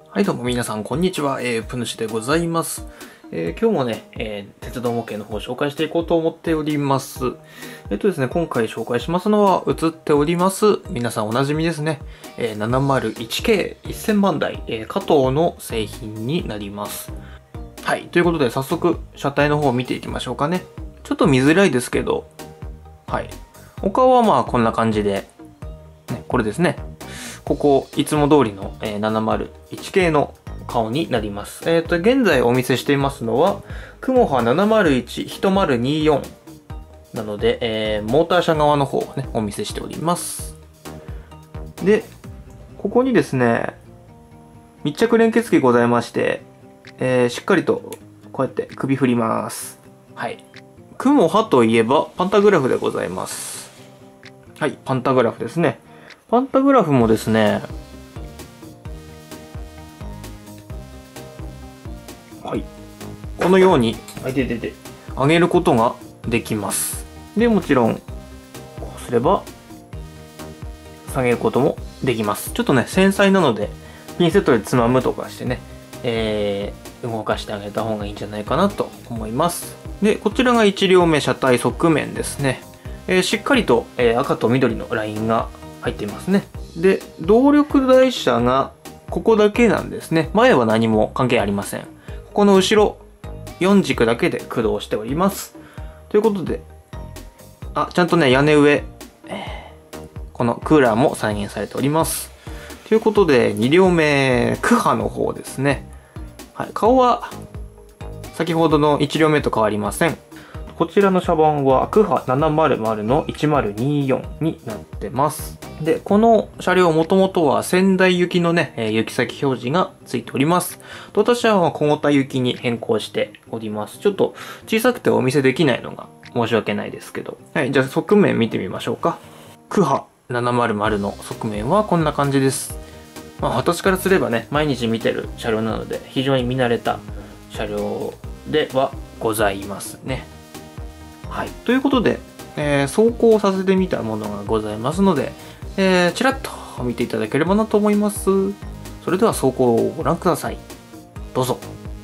はい、どうも皆さん、こんにちは。プヌシでございます。今日もね、鉄道模型の方を紹介していこうと思っております。ですね、今回紹介しますのは、映っております。皆さんおなじみですね。701系1000番台、加藤の製品になります。はい、ということで、早速、車体の方を見ていきましょうかね。ちょっと見づらいですけど、はい。お顔はまあ、こんな感じで、ね、これですね。ここ、いつも通りの、701系の顔になります。現在お見せしていますのは、クモハ701-1024なので、モーター車側の方をね、お見せしております。で、ここにですね、密着連結器ございまして、しっかりとこうやって首振ります。はい。クモハといえばパンタグラフでございます。はい、パンタグラフですね。パンタグラフもですね、はい、このように上げることができます。で、もちろん、こうすれば、下げることもできます。ちょっとね、繊細なので、ピンセットでつまむとかしてね、動かしてあげた方がいいんじゃないかなと思います。で、こちらが1両目車体側面ですね。しっかりと、赤と緑のラインが入っていますね。で、動力台車がここだけなんですね。前は何も関係ありません。ここの後ろ、4軸だけで駆動しております。ということで、ちゃんとね、屋根上、このクーラーも再現されております。ということで、2両目、クハの方ですね。はい、顔は、先ほどの1両目と変わりません。こちらの車番はクハ700の1024になってます。で、この車両もともとは仙台行きのね、行き先表示がついております。私は小型行きに変更しております。ちょっと小さくてお見せできないのが申し訳ないですけど。はい、じゃあ側面見てみましょうか。クハ700の側面はこんな感じです。まあ私からすればね、毎日見てる車両なので非常に見慣れた車両ではございますね。はい。ということで、走行させてみたものがございますので、ちらっと見ていただければなと思います。それでは走行をご覧ください。どうぞ。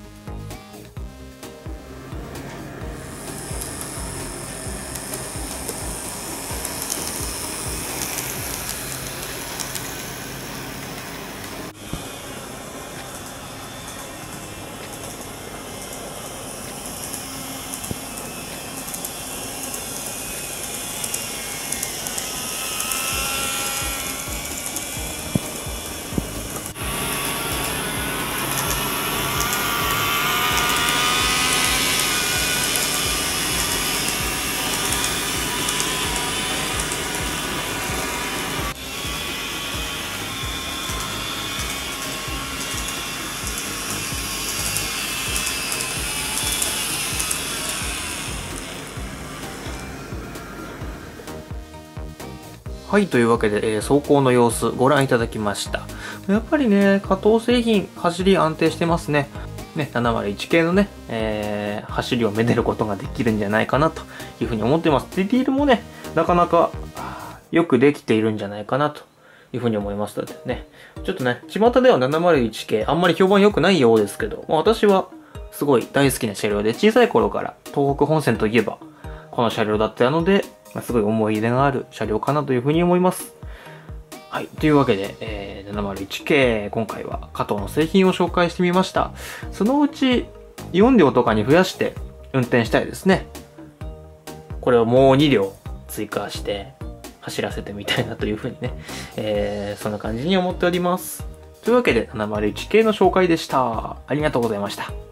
はい、というわけで、走行の様子ご覧いただきました。やっぱりね、加藤製品、走り安定してますね。ね、701系のね、走りをめでることができるんじゃないかなというふうに思ってます。ディティールもね、なかなかよくできているんじゃないかなというふうに思います。だってね、ちょっとね、巷では701系、あんまり評判良くないようですけど、私はすごい大好きな車両で、小さい頃から東北本線といえば、この車両だったので、すごい思い入れがある車両かなというふうに思います。はい。というわけで、701系、今回は加藤の製品を紹介してみました。そのうち4両とかに増やして運転したいですね。これをもう2両追加して走らせてみたいなというふうにね、そんな感じに思っております。というわけで、701系の紹介でした。ありがとうございました。